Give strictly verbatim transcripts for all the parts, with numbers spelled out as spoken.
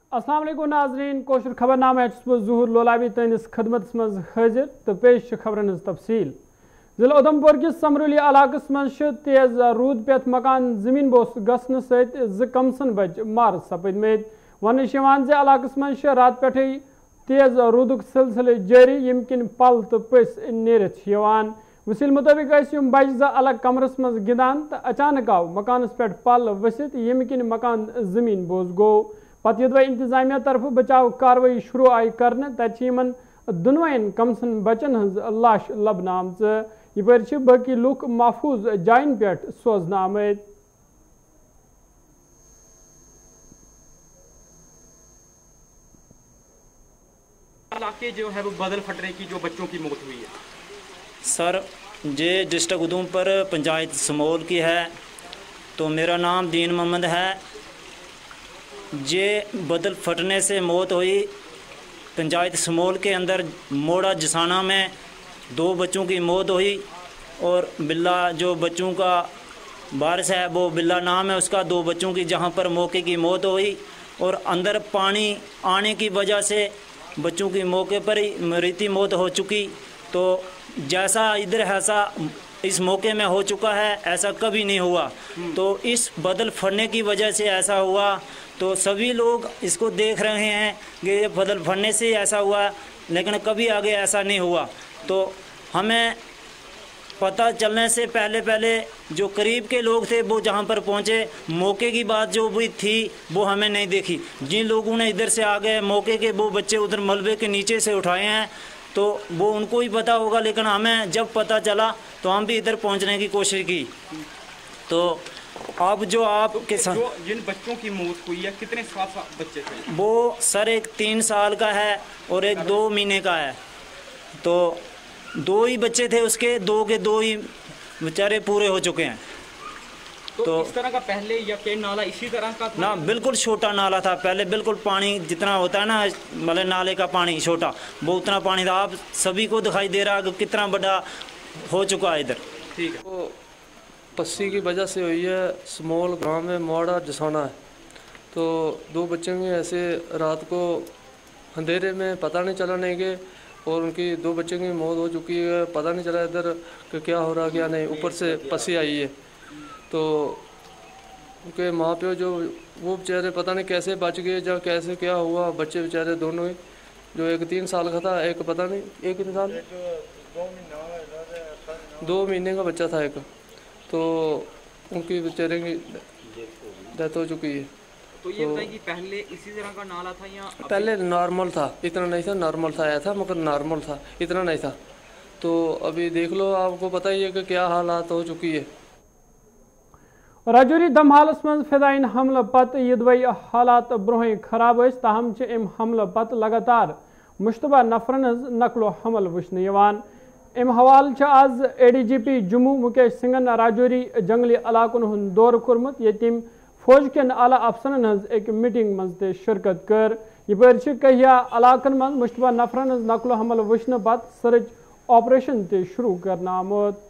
अस्सलाम वालेकुम नाजरीन कोशर खबरनामा ज़हूर लोलावी तैनिस खदमत मज हाजिर तो पेश खबरन तफसील जिला उधमपुर किस समरूली इलाकस मज तेज रूद पेत मकान जमीन बोस गसन सत कमसन बच मार सपदमेत वन इलाकस मज रात पे तेज रूदुक सिलसिले जारी यम किन पल तो पस नेरित वसील मुताबिक बच अलग कमरस मज गिंदान तो अचानक आव मकानस पे पल वसित यम किन मकान जमीन बोस गो पत युद्ध इंतजामिया तरफ बचाव कार्रवाई शुरू आई करने तन दुनवन कमसन बचन हज लाश लबन आमच यपर बाकी लुक महफूज जायन पे सोजन आमद। जो है वो बदल फटने की जो बच्चों की मौत हुई है सर, ये डिस्ट्रिक्ट उधमपुर पंचायत समोल की है। तो मेरा नाम दीन मोहम्मद है। ये बदल फटने से मौत हुई पंचायत समोल के अंदर मोड़ा जसाना में दो बच्चों की मौत हुई और बिल्ला जो बच्चों का वारिस है वो बिल्ला नाम है उसका, दो बच्चों की जहां पर मौके की मौत हुई और अंदर पानी आने की वजह से बच्चों की मौके पर ही मृत्यु मौत हो चुकी। तो जैसा इधर ऐसा इस मौके में हो चुका है ऐसा कभी नहीं हुआ। तो इस बदल फटने की वजह से ऐसा हुआ। तो सभी लोग इसको देख रहे हैं कि ये बदल फटने से ऐसा हुआ, लेकिन कभी आगे ऐसा नहीं हुआ। तो हमें पता चलने से पहले पहले जो करीब के लोग थे वो जहाँ पर पहुँचे, मौके की बात जो भी थी वो हमें नहीं देखी। जिन लोगों ने इधर से आ गए मौके के वो बच्चे उधर मलबे के नीचे से उठाए हैं तो वो उनको ही पता होगा, लेकिन हमें जब पता चला तो हम भी इधर पहुँचने की कोशिश की। तो अब जो आपके तो जो जिन बच्चों की मौत हुई है कितने साल बच्चे थे? वो सर एक तीन साल का है और एक दो महीने का है। तो दो ही बच्चे थे उसके, दो के दो ही बेचारे पूरे हो चुके हैं। तो, तो इस तरह का पहले या के नाला इसी तरह का था? ना, बिल्कुल छोटा नाला था पहले, बिल्कुल पानी जितना होता है ना मतलब नाले का पानी छोटा, वो उतना पानी था। आप सभी को दिखाई दे रहा है कि कितना बड़ा हो चुका है इधर। ठीक है। तो पस्सी की वजह से हुई है। स्मॉल गांव में मोड़ा जसाना है। तो दो बच्चों की ऐसे रात को अंधेरे में पता नहीं चला नहीं के और उनकी दो बच्चों की मौत हो चुकी है। पता नहीं चला इधर कि क्या हो रहा क्या नहीं। ऊपर से पस्सी आई है तो उनके माँ प्यो जो वो बेचारे पता नहीं कैसे बच गए या कैसे क्या हुआ। बच्चे बेचारे दोनों ही, जो एक तीन साल का था, एक पता नहीं एक इंसान दो महीने का बच्चा था एक। तो उनकी बेचारे की डेथ हो चुकी है। तो ये बताइए कि पहले इसी तरह का नाला था या पहले नॉर्मल था? इतना नहीं था, नॉर्मल था, आया था मगर नॉर्मल था, इतना नहीं था। तो अभी देख लो, आपको पता ही है कि क्या हालात हो चुकी है। राजौरी दमहालस मज फिदाइन हमल पत यदवई हालात ब्रोह खराब ताहम अम हमल पत लगातार मुश्तबा नफरन नकलो हमल वुचन अम हवाल आज A D G P Jammu Mukesh सिंगन राजौरी जंगली इलाकन हुंद दौर कोर्मुत यतिम फौज कन आला अफसरन हज एक मीटिंग मज ते शिरकत कर। यपर कहिया इलाकन मज मुश्तबा नफरन नकलो हमल वुचन पत सर्च ऑपरेशन ते शुरू करना आमुत।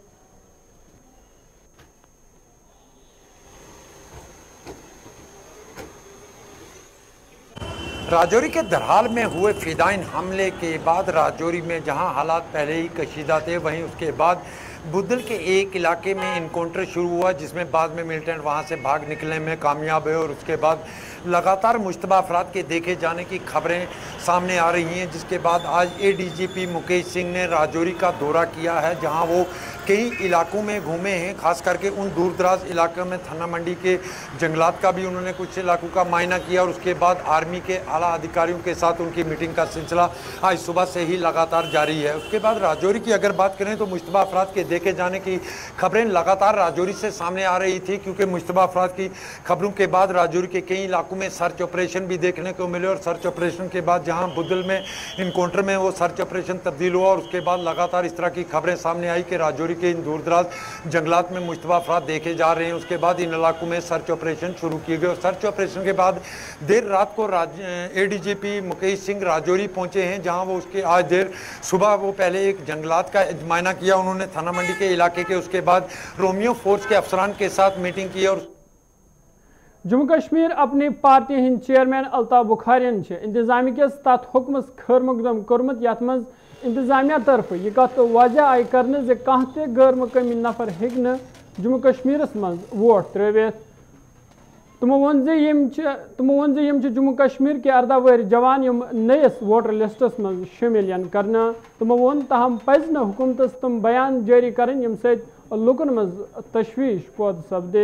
राजौरी के दरहाल में हुए फिदाइन हमले के बाद राजौरी में जहां हालात पहले ही कशीदा थे, वहीं उसके बाद बुद्धल के एक इलाके में इनकाउंटर शुरू हुआ जिसमें बाद में मिलिटेंट वहां से भाग निकलने में कामयाब हुए और उसके बाद लगातार मुश्तबा अफराद के देखे जाने की खबरें सामने आ रही हैं। जिसके बाद आज A D G P Mukesh Singh ने राजौरी का दौरा किया है जहां वो कई इलाकों में घूमे हैं, खास करके उन दूर दराज इलाकों में थाना मंडी के जंगलात का भी उन्होंने कुछ इलाकों का मायना किया और उसके बाद आर्मी के आला अधिकारियों के साथ उनकी मीटिंग का सिलसिला आज सुबह से ही लगातार जारी है। उसके बाद राजौरी की अगर बात करें तो मुश्तबा अफराद के देखे जाने की खबरें लगातार राजौरी से सामने आ रही थी, क्योंकि मुश्तबा अफराद की खबरों के बाद राजौरी के कई इलाकों में सर्च ऑपरेशन भी देखने को मिले और सर्च ऑपरेशन के बाद जहां बुद्धल में इनकाउंटर में वो सर्च ऑपरेशन तब्दील हुआ और उसके बाद लगातार इस तरह की खबरें सामने आई कि राजौरी के इन दूर दराज जंगलात में मुश्तबा अफराद देखे जा रहे हैं। उसके बाद इन इलाकों में सर्च ऑपरेशन शुरू किए गए और सर्च ऑपरेशन के बाद देर रात को A D G P Mukesh Singh Rajouri पहुंचे हैं, जहां वो उसके आज देर सुबह वो पहले एक जंगलात का मुआयना किया उन्होंने थाना मंडी के इलाके के। उसके बाद रोमियो फोर्स के अफसरान के साथ मीटिंग की और जम्मू कश्मीर अपनी पार्टी हिंद चेयरमैन अल्ताफ बुखारियन इंतजामी किस तथ हुक्मस खैर मकदम कोर्मुत यथ मज इंतजामिया तरफ यह कत वजह आई करने जे कह ते गैर मुकमी नफर हेक न जम्मू कश्मीरस मज वोट त्रिवित। तमो वोन जे यम तमो वोन जे यम जम्मू कश्मीर के अर्दा वरी जवान यम नयस वोटर लिस्टस मज शामिल यन करना। तमो वोन तहम पज न हुकूमतस तम बयान जारी करन यम सत लुकन मज तशवीश पौध सपदे।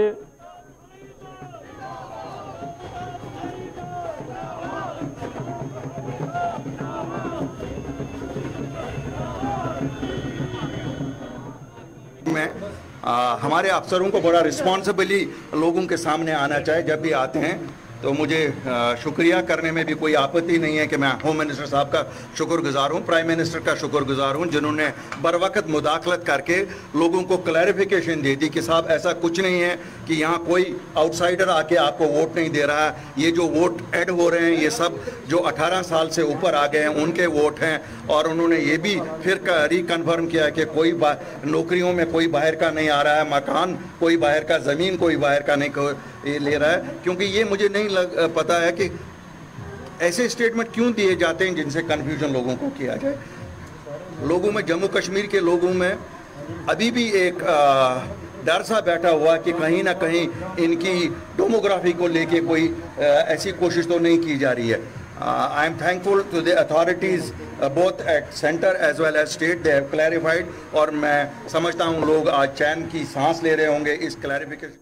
में आ, हमारे अफसरों को बड़ा रिस्पॉन्सिबली लोगों के सामने आना चाहिए जब भी आते हैं। तो मुझे आ, शुक्रिया करने में भी कोई आपत्ति नहीं है कि मैं होम मिनिस्टर साहब का शुक्रगुजार हूँ, प्राइम मिनिस्टर का शुक्रगुजार हूँ, जिन्होंने बर वक्त मुदाखलत करके लोगों को क्लैरिफिकेशन दे दी कि साहब ऐसा कुछ नहीं है कि यहाँ कोई आउटसाइडर आके आपको वोट नहीं दे रहा है। ये जो वोट ऐड हो रहे हैं ये सब जो अठारह साल से ऊपर आ गए हैं उनके वोट हैं। और उन्होंने ये भी फिर रिकन्फर्म किया कि कोई नौकरियों में कोई बाहर का नहीं आ रहा है, मकान कोई बाहर का, ज़मीन कोई बाहर का नहीं ले रहा है। क्योंकि ये मुझे नहीं लग, पता है कि ऐसे स्टेटमेंट क्यों दिए जाते हैं जिनसे कन्फ्यूजन लोगों को किया जाए। लोगों में, जम्मू कश्मीर के लोगों में अभी भी एक डर सा बैठा हुआ कि कहीं ना कहीं इनकी डेमोग्राफी को लेके कोई आ, ऐसी कोशिश तो नहीं की जा रही है। I am thankful to the authorities both at centre as well as state, they have clarified. और मैं समझता हूँ लोग आज चैन की सांस ले रहे होंगे इस क्लैरिफिकेशन।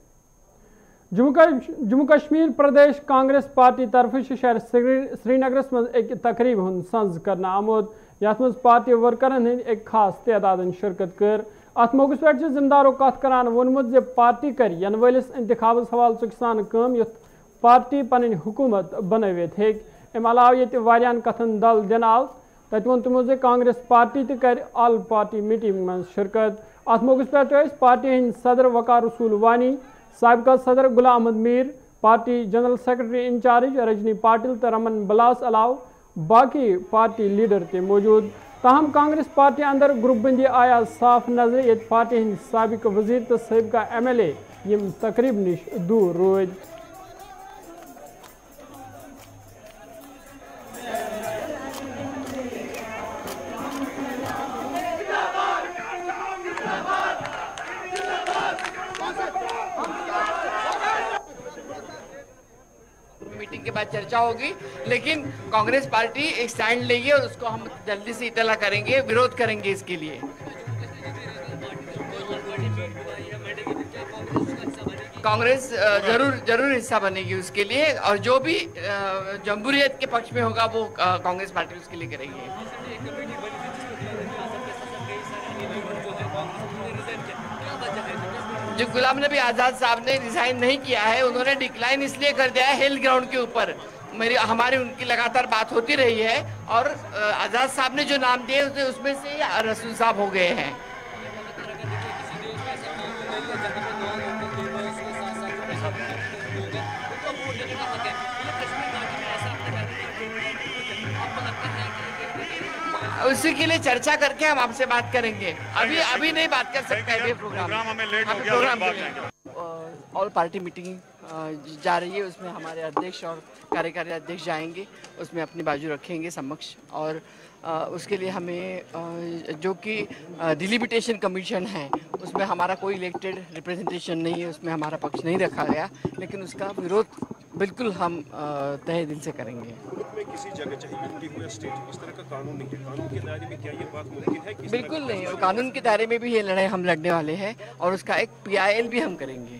जम्मू कश्मीर प्रदेश कांग्रेस पार्टी तरफ शहर श्रीनगरस मज एक तकरीब हुन संज करना आमुद यथ मज पार्टी वर्करन हंद एक खास तादाद शिरकत कर। अत मौके पे जिम्मेदारों कत करान वोनमुत जे पार्टी कर यन वलिस इंतखाबस हवाल सान कम युथ पार्टी पन हुकूमत बनवित हेक। अम अलाव ये वारियान कथन दल दिन आव तत वो तमो जे कांग्रेस पार्टी त कर ऑल पार्टी मीटिंग मज शिरकत। अत मौके पे पार्टी हंद सदर वकार रसूल वानी, साबिका सदर Ghulam Ahmad Mir, party general secretary in-charge Rajni Patil तो रमन बलास अलाव बाकी पार्टी लीडर ते मौजूद। ताहम कांग्रेस पार्टी अंदर ग्रुप बंदी आया साफ नजर ये पार्टी हंद साबिक वजीर तो सबका एम एल ए यम तकरीब निश दूर रोज। मीटिंग के बाद चर्चा होगी, लेकिन कांग्रेस पार्टी एक स्टैंड लेगी और उसको हम जल्दी से इतला करेंगे, विरोध करेंगे इसके लिए। कांग्रेस जरूर जरूर हिस्सा बनेगी उसके लिए, और जो भी जमहूरियत के पक्ष में होगा वो कांग्रेस पार्टी उसके लिए करेगी। जो गुलाम नबी आज़ाद साहब ने रिजाइन नहीं किया है, उन्होंने डिक्लाइन इसलिए कर दिया है हिल ग्राउंड के ऊपर। मेरी हमारी उनकी लगातार बात होती रही है और आज़ाद साहब ने जो नाम दिए उसमें से रसूल साहब हो गए हैं। उसी के लिए चर्चा करके हम आपसे बात करेंगे। अभी अभी नहीं बात कर सकते हैं, प्रोग्राम हमें लेट हो गया, प्रोग्राम ऑल पार्टी मीटिंग जा रही है, उसमें हमारे अध्यक्ष और कार्यकारी अध्यक्ष जाएंगे, उसमें अपनी बाजू रखेंगे समक्ष। और उसके लिए हमें जो कि डिलिमिटेशन कमीशन है उसमें हमारा कोई इलेक्टेड रिप्रेजेंटेशन नहीं है, उसमें हमारा पक्ष नहीं रखा गया, लेकिन उसका विरोध बिल्कुल हम तहे दिल से करेंगे। में किसी जगह चाहिए यूनिटी हो या स्टेट, इस तरह का कानून नहीं है। कानून के दायरे में क्या ये बात मुमकिन है? बिल्कुल नहीं, और कानून के दायरे में भी ये लड़ाई हम लड़ने वाले हैं और उसका एक पी आई एल भी हम करेंगे।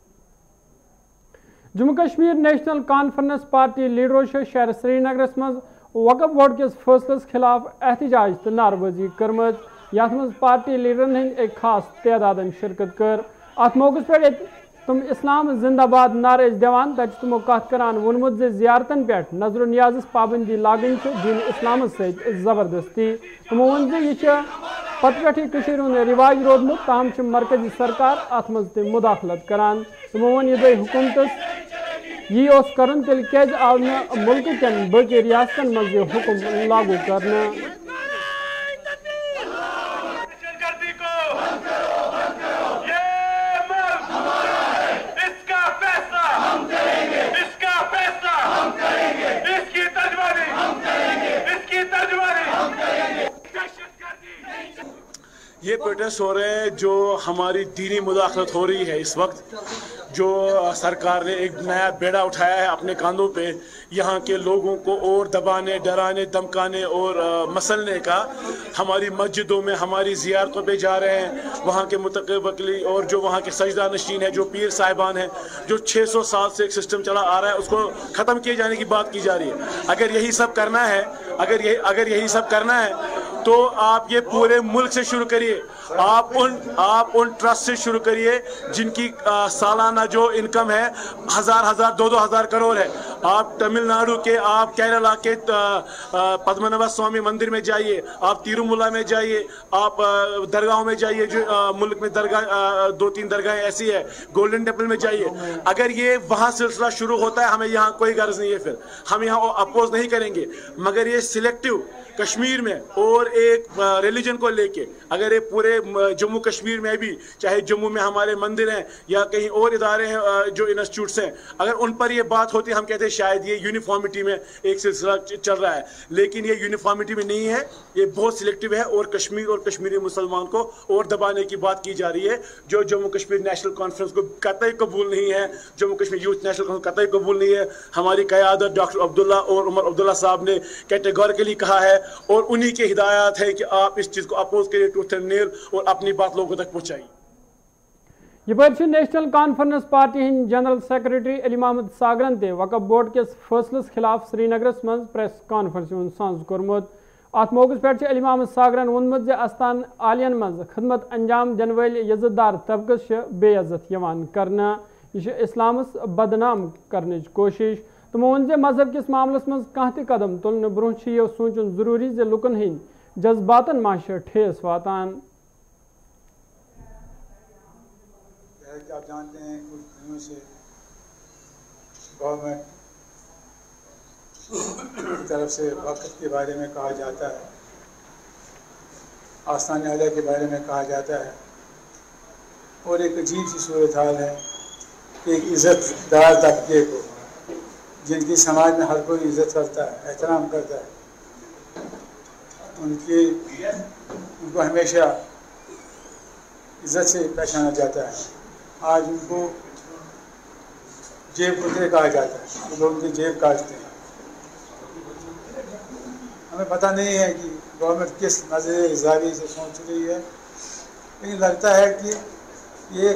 Jammu Kashmir National Conference party लीडरों शहर श्रीनगरस मज वक्फ बोर्ड किस फैसलस खिलाफ एहतजाज तो नारबाजी कर्मत। यथ मज पार्टी लीडरन हंद एक खास तादाद शिरकत कर। अत मौके पे तुम इस्लाम जिंदाबाद नारे दिवान तक तुमो कत करान वोनमुत जे जियारतन पे नजर नियाज पाबंदी लागन दीन इस्लाम सत जबरदस्ती। तुमो वन जे यह पत पे हुंद रिवाज रोदमुत, ताहम मरकजी सरकार अत मज ते मुदाखलत करान। तुमो वन यह हुकूमत यी करन तेल क्या आव न मुल्क कन बकी रियासतन मज यह हुक्म लागू करना। इसका फैसला हम करेंगे। ये प्रोटेस्ट हो रहे हैं जो हमारी दीनी मुदाखलत हो रही है इस वक्त, जो सरकार ने एक नया बेड़ा उठाया है अपने कांधों पे यहाँ के लोगों को और दबाने, डराने, धमकाने और मसलने का। हमारी मस्जिदों में, हमारी ज़ियारतों पे जा रहे हैं, वहाँ के मुतक़ब्बिली और जो वहाँ के सजदा नशीन है, जो पीर साहिबान हैं, जो छह सौ साल से एक सिस्टम चला आ रहा है, उसको ख़त्म किए जाने की बात की जा रही है। अगर यही सब करना है अगर यही अगर यही सब करना है तो आप ये पूरे मुल्क से शुरू करिए। आप उन आप उन ट्रस्ट से शुरू करिए जिनकी आ, सालाना जो इनकम है हज़ार हज़ार दो दो हज़ार करोड़ है। आप तमिलनाडु के, आप केरला के पद्मनाभ स्वामी मंदिर में जाइए, आप तिरुमला में जाइए, आप दरगाहों में जाइए, जो आ, मुल्क में दरगाह दो तीन दरगाहें ऐसी है, गोल्डन टेम्पल में जाइए। अगर ये वहाँ सिलसिला शुरू होता है, हमें यहाँ कोई गर्ज नहीं है, फिर हम यहाँ अपोज नहीं करेंगे। मगर ये सिलेक्टिव कश्मीर में और एक रिलीजन को लेके, अगर ये पूरे जम्मू कश्मीर में भी, चाहे जम्मू में हमारे मंदिर हैं या कहीं और इदारे हैं जो इंस्टीट्यूट्स हैं, अगर उन पर ये बात होती, हम कहते हैं शायद ये यूनिफॉर्मिटी में एक सिलसिला चल रहा है, लेकिन ये यूनिफॉर्मिटी में नहीं है, ये बहुत सिलेक्टिव है और कश्मीर और कश्मीरी मुसलमान को और दबाने की बात की जा रही है, जो जम्मू कश्मीर नेशनल कॉन्फ्रेंस को कतई कबूल नहीं है, Jammu Kashmir youth National Conference कतई कबूल नहीं है। हमारी क़यादत डॉक्टर अब्दुल्ला और उमर अब्दुल्ला साहब ने कैटेगोरिकली कहा है और उन्हीं की हिदायत है कि आप इस चीज़ को अपोज करिए टूथ एंड नेल और अपनी बात लोगों तक पहुँचाइए। ये नेशनल कॉन्फ्रेंस पार्टी हिंद जनरल सेक्रेटरी अली मोहम्मद सागरन ते वक्फ बोर्ड के फैसलस खिलाफ श्रीनगरस मज प्रेस कॉन्फ्रेंस सांस कोर्मुत। अत मौके पे अली मोहम्मद सागरन वोनमुत जे अस्तान आलियन मज खदमत अंजाम दिन वल इज्जतदार तबकस बेइज्जत यवान करना, यह इस्लामस बदनाम करने कोशिश। तमो वोन जे मजहब किस मामलस मज कह त कदम तुलने ब्रोह यह सोचन जरूरी जे लुकन हिंद जज्बातन माश ठेस वातान। आप जानते हैं कुछ दिनों से गवर्नमेंट की तरफ से वक़्त के बारे में कहा जाता है, आस्थान आला के बारे में कहा जाता है और एक अजीब सी सूरत हाल है कि एक इज़्ज़तदार तबके को, जिनकी समाज में हर कोई इज़्ज़त करता है, एहतराम करता है, उनकी उनको हमेशा इज़्ज़त से पहचाना जाता है। आज उनको जेब कुतरे कहा जाता है, तो लोग उनकी जेब काटते हैं। हमें पता नहीं है कि गवर्नमेंट किस नज़रिए जावी से सोच रही है, लेकिन लगता है कि ये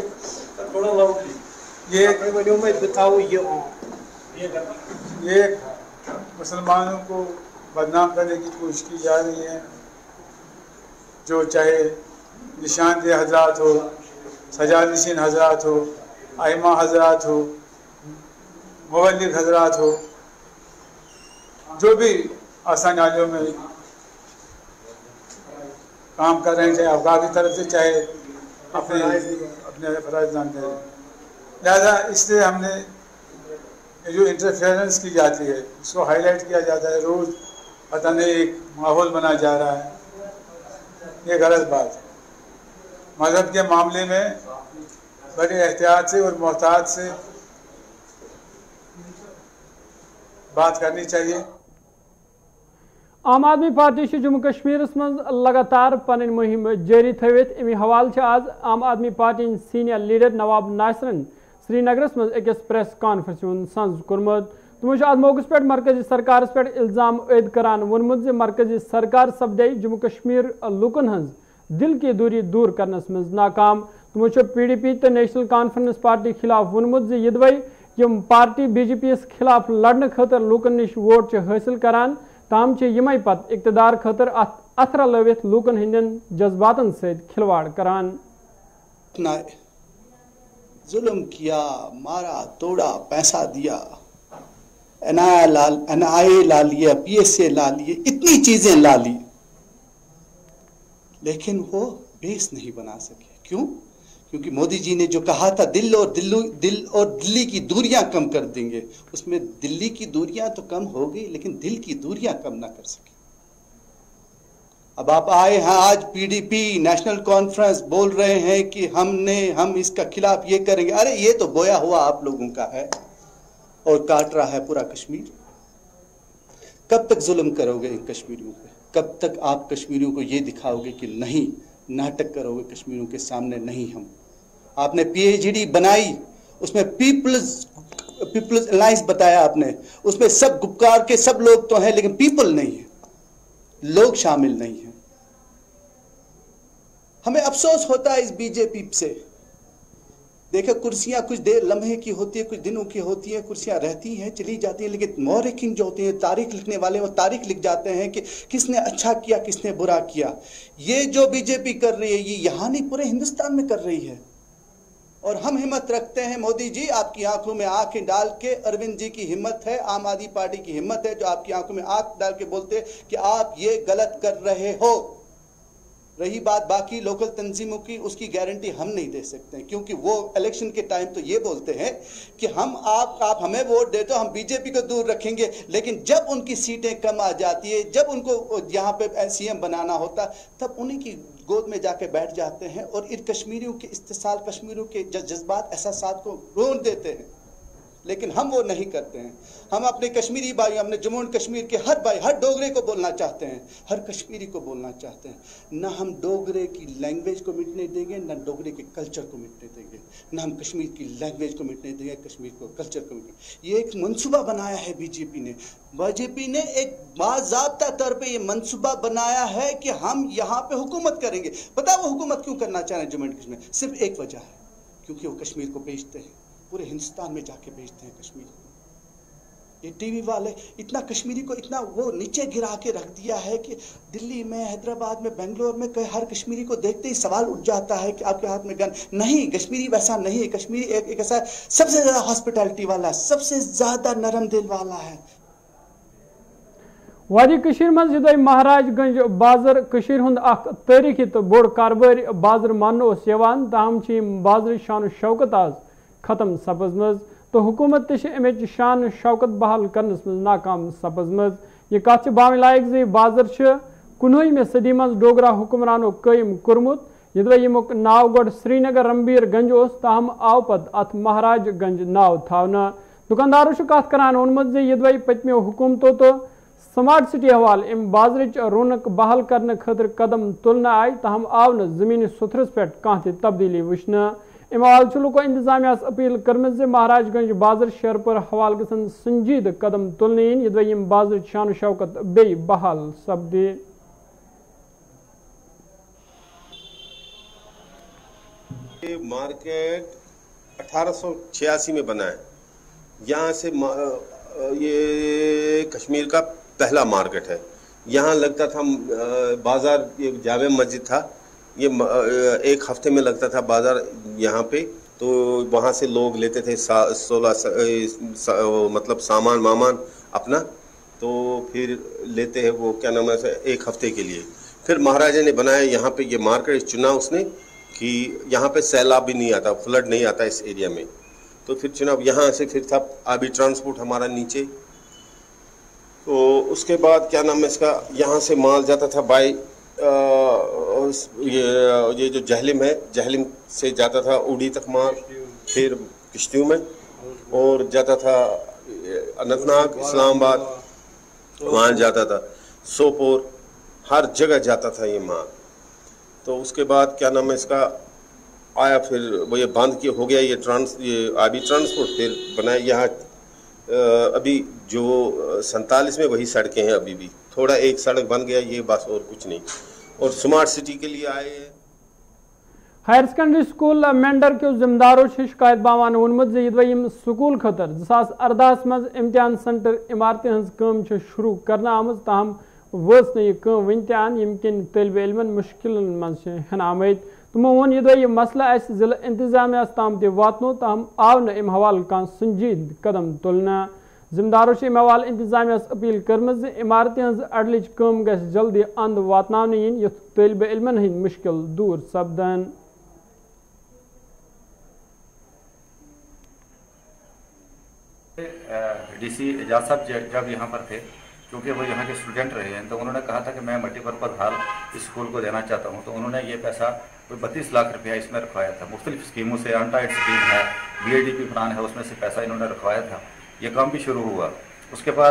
ये ये मुसलमानों को बदनाम करने की कोशिश की जा रही है, जो चाहे निशानदेह हजरात हो, सजाद नशीन हजरात हो, आइमा हजरात हो, मुबल्लिग हजरात हो, जो भी आसान आलियों में काम कर रहे हैं, चाहे अफगान की तरफ से चाहे अपने अपने फराज नाम दे रहे हैं। लिहाजा इसलिए हमने जो इंटरफेरेंस की जाती है इसको हाईलाइट किया जाता है, रोज़ पता नहीं एक माहौल बना जा रहा है, ये गलत बात है। मज़हब के मामले में बड़े एहतियात से और मोहतात से बात करनी चाहिए। आम आदमी पार्टी जम्मू कश्मीर मज लगातार पन मुहिम जारी थवित। अमि हवाल आज Aam Aadmi party senior leader Nawab नासिरन श्रीनगरस मज अकिस प्रेस कॉन्फ्रेंस संज कोर्मुत। तमो अत मौके पे मरकजी सरकार पे इल्जाम ऐद करान वोनमुत जे मरकजी सरकार सपदे जम्मू कश्मीर लुकन हज दिल की दूरी दूर करनस मज नाकाम। तमो पी डी पी तो नेशनल कॉन्फ्रेंस पार्टी खिलाफ वोनमुत जे यदवै यम पार्टी बी जे पी यस खिलाफ लड़ने खतर लुकन निश वोट हासिल करान, ताम यमै पत इक़्तिदार खतर अथर लवित लूकन हिंदन जज्बातन से खिलवाड़ करान। जुल्म किया, मारा, तोड़ा, पैसा दिया, एन आई लाल एन आई ला लिया, पी एस ए ला लिए, इतनी चीजें ला ली, लेकिन वो बेस नहीं बना सके। क्यों? क्योंकि मोदी जी ने जो कहा था दिल और दिल्ली दिल और दिल्ली की दूरियां कम कर देंगे, उसमें दिल्ली की दूरियां तो कम हो गई लेकिन दिल की दूरियां कम ना कर सके। अब आप आए हैं आज पीडीपी नेशनल कॉन्फ्रेंस बोल रहे हैं कि हमने हम इसका खिलाफ ये करेंगे। अरे ये तो बोया हुआ आप लोगों का है और काट रहा है पूरा कश्मीर। कब तक जुल्म करोगे इन कश्मीरियों पे? कब तक आप कश्मीरियों को ये दिखाओगे कि नहीं नाटक करोगे कश्मीरियों के सामने, नहीं हम। आपने पीएचडी बनाई, उसमें पीपल्स पीपल्स अलायंस बताया आपने, उसमें सब गुपकार के सब लोग तो हैं लेकिन पीपल नहीं है, लोग शामिल नहीं हैं। हमें अफसोस होता है इस बीजेपी से। देखो कुर्सियां कुछ देर लम्हे की होती है, कुछ दिनों की होती है, कुर्सियां रहती हैं चली जाती हैं, लेकिन मौरिकिन जो होते हैं, तारीख लिखने वाले, वो तारीख लिख जाते हैं कि किसने अच्छा किया किसने बुरा किया। ये जो बीजेपी कर रही है ये यहाँ नहीं पूरे हिंदुस्तान में कर रही है। और हम हिम्मत रखते हैं मोदी जी, आपकी आंखों में आंखें डाल के, अरविंद जी की हिम्मत है, आम आदमी पार्टी की हिम्मत है जो आपकी आंखों में आंख डाल के बोलते कि आप ये गलत कर रहे हो। रही बात बाकी लोकल तंजीमों की, उसकी गारंटी हम नहीं दे सकते, क्योंकि वो इलेक्शन के टाइम तो ये बोलते हैं कि हम आप आप हमें वोट दे तो हम बीजेपी को दूर रखेंगे, लेकिन जब उनकी सीटें कम आ जाती है, जब उनको यहाँ पे सीएम बनाना होता, तब उन्हीं की गोद में जाके बैठ जाते हैं और इन कश्मीरियों के इस्तेसाल, कश्मीरियों के जज्बात एहसासात को रोन देते हैं। लेकिन हम वो नहीं करते हैं। हम अपने कश्मीरी भाई, अपने जम्मू एंड कश्मीर के हर भाई, हर डोगरे को बोलना चाहते हैं, हर कश्मीरी को बोलना चाहते हैं। ना हम डोगरे की लैंग्वेज को मिटने देंगे, ना डोगरे के कल्चर को मिटने देंगे, ना हम कश्मीर की लैंग्वेज को मिटने देंगे, कश्मीर को कल्चर को मिटने। ये एक मंसूबा बनाया है बीजेपी ने। बीजेपी ने एक बाज़ाब्ता तौर पे ये मंसूबा बनाया है कि हम यहाँ पे हुकूमत करेंगे। पता है वो हुकूमत क्यों करना चाह रहे हैं जम्मू एंड कश्मीर? सिर्फ एक वजह है, क्योंकि वो कश्मीर को बेचते हैं, पूरे हिंदुस्तान में जाके बेचते हैं कश्मीर को। ये टीवी वाले इतना कश्मीरी को इतना वो नीचे गिरा के रख दिया है कि दिल्ली में, हैदराबाद में, बेंगलोर में हर कश्मीरी को देखते ही सवाल उठ जाता है कि आपके हाथ में गन नहीं। कश्मीरी वैसा नहीं है। कश्मीरी एक, एक ऐसा सबसे ज्यादा हॉस्पिटैलिटी वाला है, सबसे ज्यादा नरम दिल वाला है। वादी कशीर मज युदय महाराजगंज बाजार कशीर हुंद अख तारीखी तो बोड़ कारबारी बाजार मान ओस यवान, ताहम छ बाजार शान शौकत आज खत्म सपजमज तो हुकूमत अमिच शान शौकत बहाल करनस मज नाकाम सपजमज। यह कत बावन लायक जे बाजार कुनहमी सदी मज डोगरा हुक्मरानो कायम कोरमुत। यदि यमुक नाव गोड श्रीनगर रंबीरगंज ओस, ताहम आव पत अत महाराजगंज नाव थावना। दुकानदारों कत करान वोनमुत जे यदि पतमो हुकूमतों तो स्मार्ट सिटी हवाल अम बाजारच रौनक बहाल करने खतर कदम तुलना आय, ताहम आव न जमीनी सुथरस पे कह तब्दीली वुचन। अम हवाल लुको इंतजामिया अपील कर्म जे महाराजगंज बाजार शेरपुर हवाल गसन संजीद कदम तुलने इन, यदि बाजार शान शौकत बे बहाल सपदे। मार्केट अठारह सौ छियासी में बना है। यहाँ से ये कश्मीर का पहला मार्केट है। यहाँ लगता था बाजार, ये जामे मस्जिद था, ये एक हफ्ते में लगता था बाजार यहाँ पे। तो वहाँ से लोग लेते थे सोलह मतलब सामान वामान अपना, तो फिर लेते हैं वो क्या नाम है एक हफ्ते के लिए। फिर महाराजा ने बनाया यहाँ पे ये मार्केट, चुना उसने कि यहाँ पे सैलाब भी नहीं आता, फ्लड नहीं आता इस एरिया में। तो फिर चुनाव यहाँ से फिर था आबी ट्रांसपोर्ट हमारा नीचे। तो उसके बाद क्या नाम है इसका, यहाँ से माल जाता था बाई ये ये जो जहलिम है, जहलिम से जाता था उड़ी तक माल, फिर किश्तियों में, और जाता था अनंतनाग, इस्लामाबाद, वहाँ जाता था सोपोर, हर जगह जाता था ये माल। तो उसके बाद क्या नाम है इसका आया, फिर वो ये बंद किया हो गया ये ट्रांस ये आबी ट्रांसपोर्ट, फिर बनाया यहाँ अभी जो सैंतालीस में वही सड़कें हैं अभी भी, थोड़ा एक सड़क बन गया ये बस, और कुछ नहीं। और स्मार्ट सिटी के लिए आए हैं। हायर सेकेंडरी स्कूल मेंडर के जिम्मेदारों शिकायत बावान वोनमुत जे यदि स्कूल खतर ज़ास अर्दास मज इम्तिहान सेंटर इमारतें हज काम शुरू करना आमज, ताहम वस न यह वन तान यम किन तलब इलमन मुश्किल मज हन आमद। तमो वोन यदि यह मसला जिला इंतजामिया ताम ते वातनो, ताहम आव न अम हवाल कह संजीद कदम तुलना। जिम्मेदारों अम हवाल इंतजामिया अपील कर्म जे इमारतें हज अडलिच काम गस जल्दी अंद वातन इन, युथ तलब इलमन हंद मुश्किल दूर सपदन। डीसी एजाज साहब जब यहाँ पर थे, क्योंकि वो यहाँ के स्टूडेंट रहे हैं, तो उन्होंने कहा था कि मैं मल्टीपर्पज़ हॉल स्कूल को देना चाहता हूँ। तो उन्होंने ये पैसा कोई बत्तीस लाख रुपया इसमें रखवाया था। मुख्तलिफ स्कीमों से, अनटाइड स्कीम है, B A D P plan है, उसमें से पैसा इन्होंने रखवाया था। ये काम भी शुरू हुआ। उसके बाद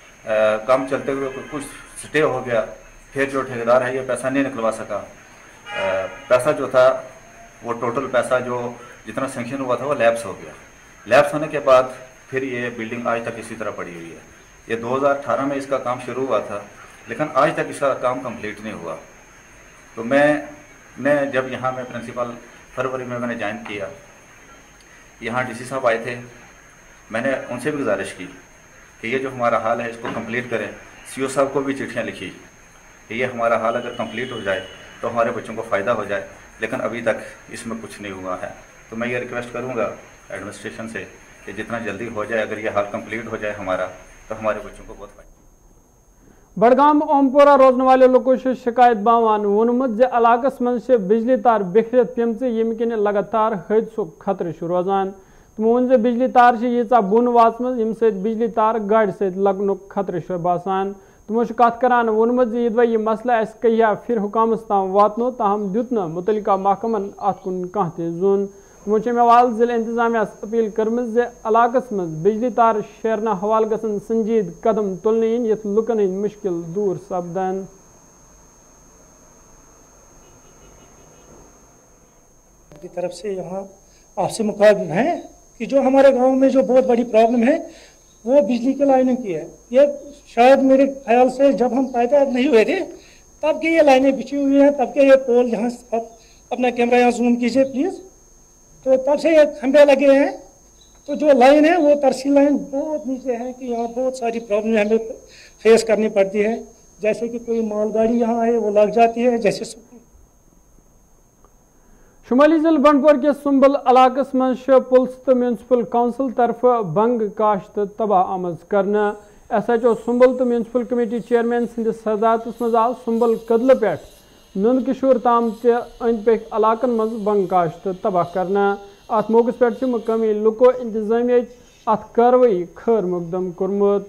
आ, काम चलते हुए कुछ स्टे हो गया, फिर जो ठेकेदार है ये पैसा नहीं निकलवा सका। पैसा जो था वो टोटल पैसा जो जितना सेंक्शन हुआ था वो लैप्स हो गया। लैप्स होने के बाद फिर ये बिल्डिंग आज तक इसी तरह पड़ी हुई है। ये दो हज़ार अठारह में इसका काम शुरू हुआ था, लेकिन आज तक इसका काम कंप्लीट नहीं हुआ। तो मैं मैं जब यहाँ में प्रिंसिपल फरवरी में मैंने ज्वाइन किया, यहाँ डीसी साहब आए थे, मैंने उनसे भी गुजारिश की कि ये जो हमारा हाल है इसको कंप्लीट करें। सीओ साहब को भी चिट्ठियाँ लिखी कि ये हमारा हाल अगर कंप्लीट हो जाए तो हमारे बच्चों को फ़ायदा हो जाए, लेकिन अभी तक इसमें कुछ नहीं हुआ है। तो मैं ये रिक्वेस्ट करूँगा एडमिनिस्ट्रेशन से कि जितना जल्दी हो जाए, अगर ये हाल कंप्लीट हो जाए हमारा, तो हमारे बच्चों को बहुत फायदा। बडगाम ओमपोरा रोजन वाले लोगों से शिकायत बावान वोनमुत जे इलाकस मन से बिजली तार बिखरत पेम यम किन लगातार हादसों खतरे रोजान। तमो वोन जे बिजली तार यीचा बुन वाचम यम सत बिजली तार गाड़ सत लगनुक खतरे बासान। तमो कत करान वोनमुत जे यदि यह मसला अस कहिया फिर हुकामस ताम वातनो, ताहम दुत न मुतलिका महकमन अत कुन कह ते जोन। तमो अवाल जिला इंतजामिया अपील कर्म जे इलाकस मज बिजली तार शेरना हवाल गसन संजीद कदम तुलन इन यथ लुकन हंद मुश्किल दूर सपदन। की तरफ से यहाँ आपसे मुखातिब हैं कि जो हमारे गांव में जो बहुत बड़ी प्रॉब्लम है वो बिजली के लाइनों की है। ये शायद मेरे ख्याल से जब हम पैदा नहीं हुए थे तब की ये लाइनें बिछी हुई हैं, तब के ये पोल, यहाँ आप अपना कैमरा यहाँ जूम कीजिए प्लीज़, तो तब से ये खंभे लगे हैं। तो जो लाइन है वो तरसी लाइन बहुत नीचे है कि यहाँ बहुत सारी प्रॉब्लम हमें फेस करनी पड़ती है। जैसे कि कोई मालगाड़ी यहाँ आए वो लग जाती है। जैसे शुमाली जिल बंडपोर के सुंबल इलाकस मज पुलिस तो म्यूनसिपल काउंसिल तरफ बंग काश्त तबाह आमज करना। एस एच ओ सुंबल तो म्यूनसिपल कमेटी चेयरमैन सदिस सदारतस मज आव सुंबल कदल पे नंद किशोर ताम अंद पक इलाकन मज बंग काश्त तबाह करना। अत मौकस पे मुकामी लुको इंतजामिया अत कार्रवाई खैर मुकदम कोरमुत।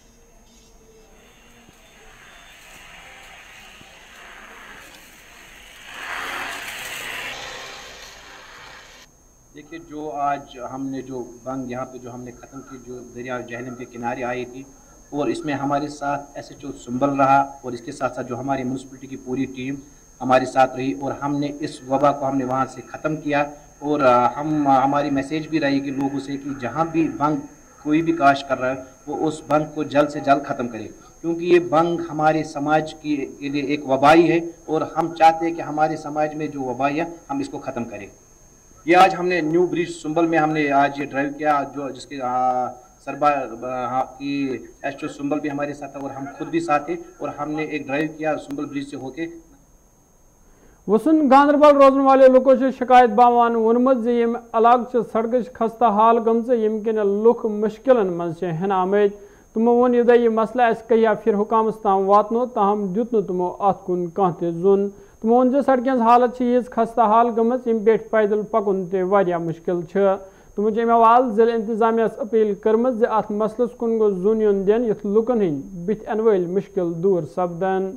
देखिए, जो आज हमने जो बंग यहाँ पे जो हमने ख़त्म की, जो दरिया जहलम के किनारे आई थी, और इसमें हमारे साथ एस एच ओ सुंबल रहा और इसके साथ साथ जो हमारी म्यूनसिपलिटी की पूरी टीम हमारे साथ रही और हमने इस वबा को हमने वहाँ से ख़त्म किया। और हम हमारी मैसेज भी रही कि लोगों से कि जहाँ भी बंग कोई भी काश कर रहा है वो उस बंग को जल्द से जल्द ख़त्म करे, क्योंकि ये बंग हमारे समाज की के लिए एक वबाई है और हम चाहते हैं कि हमारे समाज में जो वबाई है हम इसको ख़त्म करें। ये आज हमने न्यू ब्रिज सुंबल में हमने आज ये ड्राइव किया, जो जिसके सरबा की एस ओ सुंबल भी हमारे साथ था और हम खुद भी साथ थे और हमने एक ड्राइव किया सुंबल ब्रिज से होके। वसन गांधरबल रोजन वाले लोगों से शिकायत बावान वोनमुत जे यम इलाक सड़क खस्ता हाल गम यम किन लुख मुश्किलन मज हन आमद। तमो वोन यदि यह मसला अस कहिया फिर हुकामस ताम वातनो, ताहम दुत न तमो अत कुन कह ते जोन। तमो वोन जे सड़क हालत यीज खस्ता हाल गम यम पे पैदल पकुन ते वारिया मुश्किल। तमो अमे अवाल जिला इंतजामिया अपील कर्म जे अत मसलस कुन गो जोन योन दिन यथ लुकन हंद बिथ अन वल मुश्किल दूर सपदन।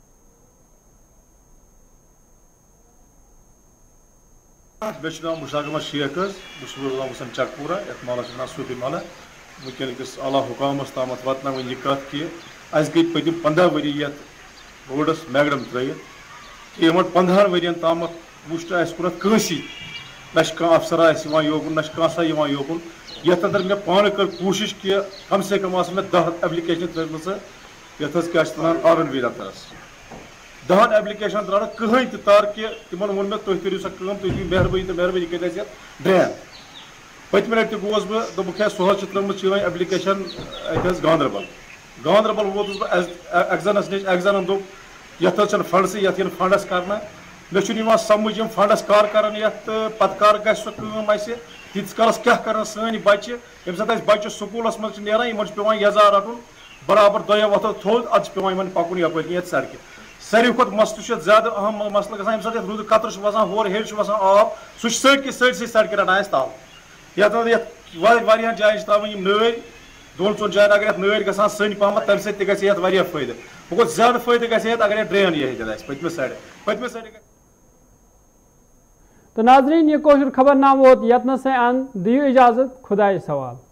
मे नाम मुशाक अहमद शेख, बस चकपूरा ये माला वन सूफी माला वनकस आला हुकामस ताम वातना वन यह कत कि अस गई पतम पंद्रह वरी ये रोडस मैगडम त्रित कि यमन पंद्रह वरियन ताम वुच कुन कंसी न अफसर योकुन न कंसा योकुन। ये अंदर मे पान कर कोशिश कि कम से कम मे दह एप्लिकेशन त्रिम क्या आर एन वी दफ्तरस दहन एप्लिकेशन द्राव कहें तार कि तिमन वोन मे तुम करो सा तुम दी मेहरबानी तो मेहरबानी कर ड्रेन। पतम लटि गोस बह दोक सोह त्रुम चीन एप्लिकेशन गांधरबल गांधरबल वोतुस बह एग्जनस नश एग्जन दोप यथ फंडस ये फंडस कर मे समझ यम फंडस कार कर पत कर गीत कलस क्या कर सन बच्चे ये सत बच्चे स्कूलस मज इन पे यजा रटन बराबर दया वथ थोद अत पे पकुन यप सड़क। सारे खुद मसल ज्यादा अहम मसल गसान ये रूद कतर वसान होर हेर वसान आब सह सड़क सड़क सड़क रटान ताल ये जायन त्रावन नर दोन चोन जायन अगर नर गसान सन पहम तम सत फायदे वह गो ज्यादा फायदे गए अगर ड्रेन ये पतम साइड पतम साइड। तो नाजरीन, ये कोशिश खबरनामा वोत यत्न से अन दियो इजाजत, खुदा सवाल।